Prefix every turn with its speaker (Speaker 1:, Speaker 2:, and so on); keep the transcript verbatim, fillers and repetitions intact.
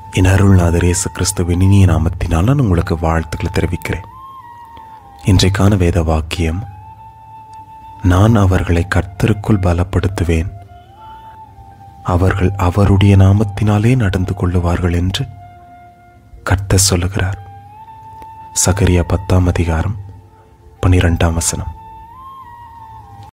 Speaker 1: என் அருள்நாதர் இயேசு கிறிஸ்துவின் இனிய நாமத்தினால் நான் உங்களுக்கு வாழ்த்துக்களை தெரிவிக்கிறேன். இன்றைக்கான வேத வாக்கியம், நான் அவர்களை கர்த்தருக்குள் பலப்படுத்துவேன், அவர்கள் அவருடைய நாமத்தினாலே நடந்து கொள்ளுவார்கள் என்று கர்த்தர் சொல்லுகிறார். சகரியா பத்தாம் அதிகாரம் பனிரெண்டாம் வசனம்.